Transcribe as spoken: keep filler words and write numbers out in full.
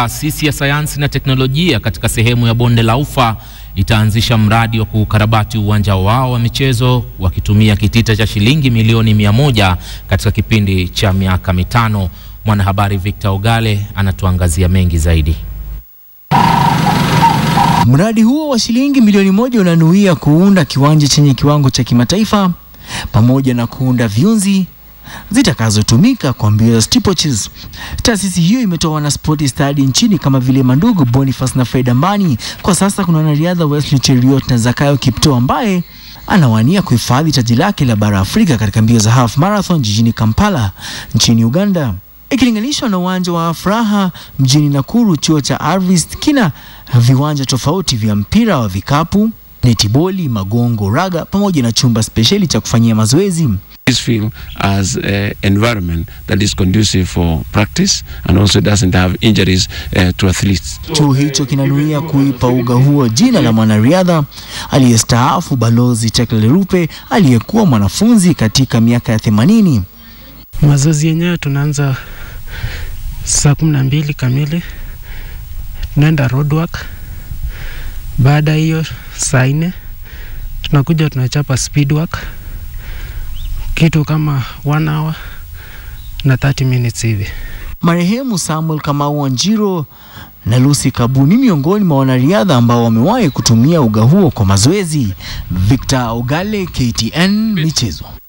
Taasisi ya sayansi na teknolojia katika sehemu ya bonde la Ufa itaanzisha mradi wa kukarabati uwanja wao wa michezo wakitumia kitita cha shilingi milioni mia moja katika kipindi cha miaka mitano. Mwanahabari Victor Ogale anatuangazia mengi zaidi. Mradi huo wa shilingi milioni moja unanuia kuunda kiwanja chenye kiwango cha kimataifa pamoja na kuunda viunzi zitakazotumika kwa mbio za steeplechase. Taasisi hiyo imetoa wanaspoti stadi nchini kama vile mandugu Boniface na Fred Ambani. Kwa sasa kuna wanariadha Wesley Cheriot na Zakayo Kipto ambaye anawania kuhifadhi taji lake la bara Afrika katika mbio za half marathon jijini Kampala nchini Uganda. Ikilinganishwa na uwanja wa Afraha mjini Nakuru, chuo cha Arvist kina viwanja tofauti vya mpira wa vikapu, netiboli, magongo, raga pamoja na chumba speciali cha kufanyia mazoezi. This feel as an environment that is conducive for practice and also doesn't have injuries uh, to athletes. Chuo hicho kinanuia kuipa uga huo jina la mwanariadha aliyestaafu Balozi Tekle Rupe aliyekuwa mwanafunzi katika miaka ya themanini. Mazoezi yenyewe tunaanza saa kumi na mbili kamili. Tunaenda roadwork. Baada hiyo saa nne tunakuja tunachapa speedwork kitu kama one hour na thirty minutes hivi. Marehemu Samuel Kamau Wanjiro na Lucy Kabuni miongoni mwa wanariadha ambao wamewahi kutumia uga huo kwa mazoezi. Victor Ogale, K T N Michezo.